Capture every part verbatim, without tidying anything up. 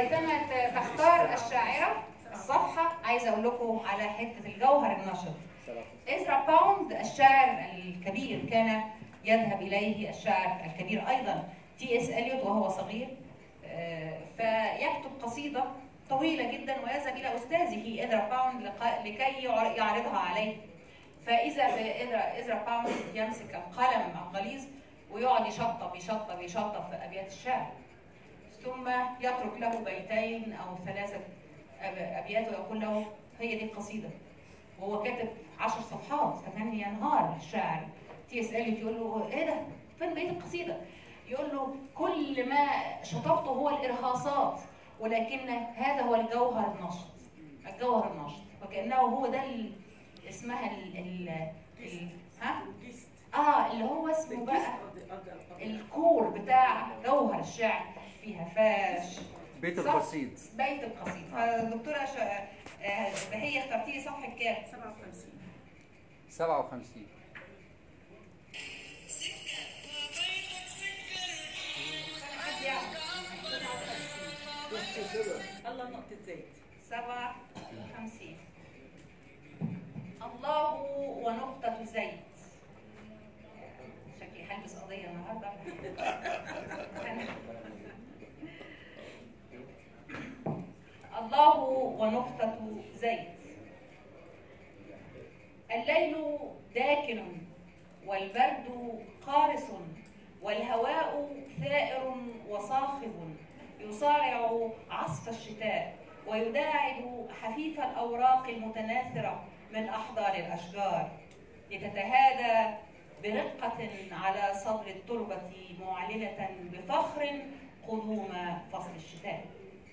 كيفما تختار الشاعرة الصفحة، عايزة أقول لكم على حتة الجوهر النشط. إزرا باوند الشاعر الكبير كان يذهب إليه الشاعر الكبير أيضا تي إس إليوت وهو صغير، فيكتب قصيدة طويلة جدا ويذهب إلى أستاذه إزرا باوند لكي يعرضها عليه. فإذا بإزرا إزرا باوند يمسك القلم الغليظ ويقعد يشطب يشطب يشطب في أبيات الشعر، ثم يترك له بيتين أو ثلاثة أبيات ويقول له هي دي القصيدة، وهو كاتب عشر صفحات. فكان ينهار الشاعر. تي اس إليوت يقول له ايه ده؟ فين بقية القصيدة؟ يقول له كل ما شطبته هو الإرهاصات، ولكن هذا هو الجوهر النشط. الجوهر النشط، وكأنه هو ده ال... اسمها ال ال, ال... ها؟ اه اللي هو اسمه بقى الكور بتاع جوهر الشعر فيها. ف بيت القصيد. بيت القصيد. فالدكتوره شا... آه هي اخترتي لي صفحه كام؟ سبعة وخمسين. سبعة وخمسين. الله نقطة زيت. سبعة وخمسين. الله ونقطة زيت. شكلي هلبس قضية النهارده. الله ونقطة زيت. الليل داكن والبرد قارس والهواء ثائر وصاخب يصارع عصف الشتاء ويداعب حفيف الأوراق المتناثرة من أحضان الأشجار لتتهادى برقة على صدر التربة معلنة بفخر قدوم فصل الشتاء.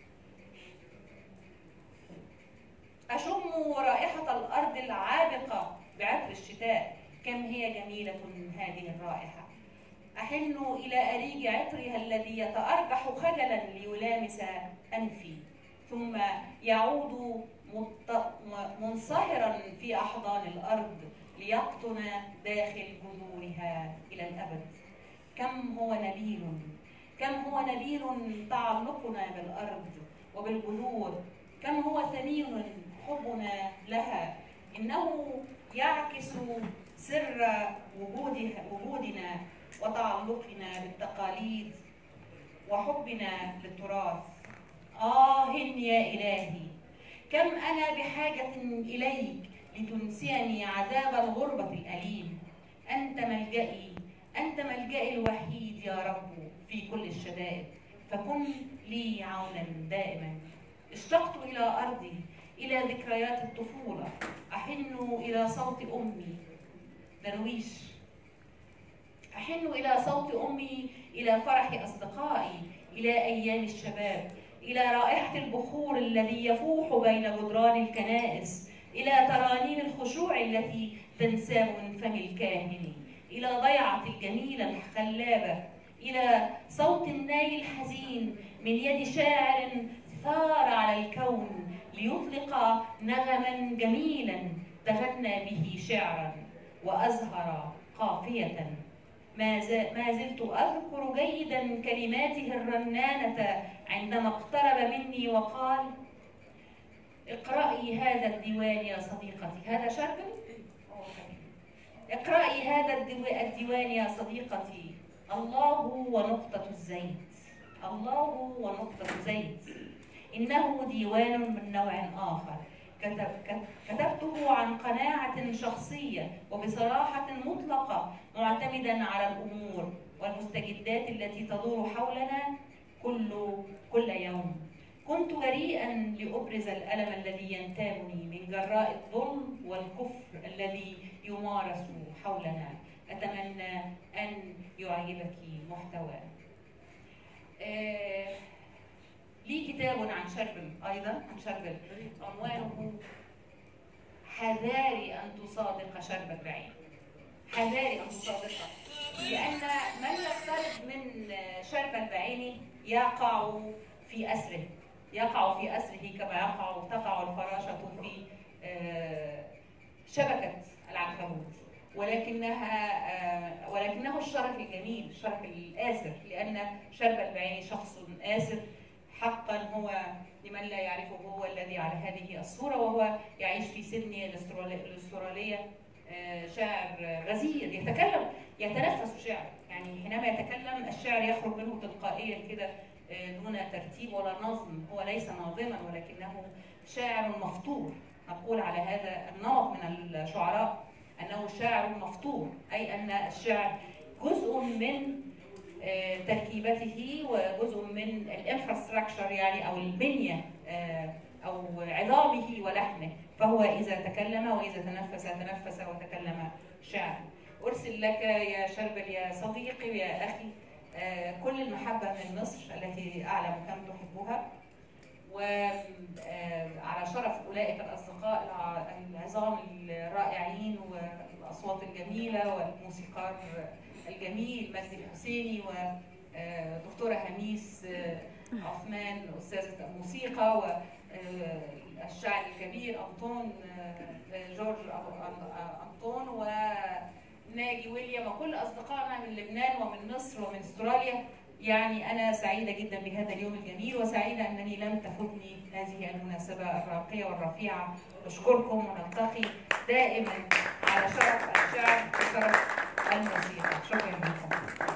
أشم رائحة الأرض العابقة بعطر الشتاء، كم هي جميلة هذه الرائحة. أحن إلى أريج عطرها الذي يتأرجح خجلا ليلامس أنفي، ثم يعود منصهرا في أحضان الأرض ليقطن داخل جذورها إلى الأبد. كم هو نبيل، كم هو نبيل تعلقنا بالأرض وبالجذور، كم هو ثمين حبنا لها. إنه يعكس سر وجودها وجودنا وتعلقنا بالتقاليد وحبنا للتراث. آه يا إلهي، كم أنا بحاجة إليك لتنسيني عذاب الغربة الأليم. أنت ملجئي، أنت ملجئي الوحيد يا رب في كل الشدائد، فكن لي عونا دائما. اشتقت إلى أرضي، إلى ذكريات الطفولة، أحن إلى صوت أمي درويش، أحن إلى صوت أمي، إلى فرح أصدقائي، إلى أيام الشباب، إلى رائحة البخور الذي يفوح بين جدران الكنائس، إلى ترانيم الخشوع التي تنساب من فم الكاهن، إلى ضيعة الجميلة الخلابة، إلى صوت الناي الحزين من يد شاعر ثار على الكون ليطلق نغما جميلا تغنى به شعرا وأزهر قافية. ما زلت أذكر جيدا كلماته الرنانة عندما اقترب مني وقال: اقرأي هذا الديوان يا صديقتي. هذا شرقي؟ اقرأي هذا الديوان يا صديقتي. الله ونقطة الزيت، الله ونقطة زيت. إنه ديوان من نوع آخر، كتبته عن قناعة شخصية وبصراحة مطلقة، معتمدا على الأمور والمستجدات التي تدور حولنا كل كل يوم. كنت جريئا لأبرز الألم الذي ينتابني من جراء الظلم والكفر الذي يمارس حولنا. أتمنى أن يعجبك محتواه. آه لي كتاب عن شربل أيضا، عن شربل، عنوانه حذاري أن تصادق شربل بعين. حذاري أن تصادقه، لأن من يقترب من شربل بعينه يقع في أسره، يقع في أسره كما يقع تقع الفراشة في شبكة العنكبوت، ولكنها ولكنه الشرف الجميل، الشرف الآسر، لأن شربل بعينه شخص آسر حقا هو لمن لا يعرفه هو الذي على هذه الصورة، وهو يعيش في سيدني الأسترالية. شاعر غزير يتكلم يتنفس شعر، يعني حينما يتكلم الشعر يخرج منه تلقائيا كده دون ترتيب ولا نظم. هو ليس ناظما ولكنه شاعر مفطور. نقول على هذا النمط من الشعراء انه شاعر مفطور، اي ان الشعر جزء من تركيبته وجزء من الانفراستراكشر، يعني او البنيه او عظامه ولحمه. فهو اذا تكلم واذا تنفس تنفس وتكلم شعر. ارسل لك يا شربل يا صديقي ويا اخي كل المحبه من مصر التي اعلم كم تحبها، وعلى شرف اولئك الاصدقاء العظام الرائعين والاصوات الجميله والموسيقار الجميل مجدي الحسيني ودكتوره هميس عثمان استاذه الموسيقى، والشاعر الكبير انطون جورج انطون وناجي ويليام وكل اصدقائنا من لبنان ومن مصر ومن استراليا. يعني انا سعيده جدا بهذا اليوم الجميل، وسعيده انني لم تفوتني هذه المناسبه الراقيه والرفيعه. اشكركم ونلتقي دائما على شرف الشعر وشرف الموسيقى. شكرا لكم.